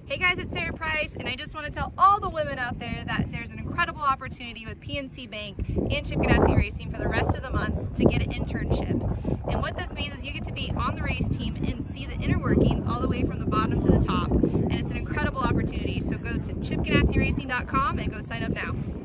Hey guys, it's Sara Price, and I just want to tell all the women out there that there's an incredible opportunity with PNC Bank and Chip Ganassi Racing for the rest of the month to get an internship. And what this means is you get to be on the race team and see the inner workings all the way from the bottom to the top. And it's an incredible opportunity, so go to chipganassiracing.com and go sign up now.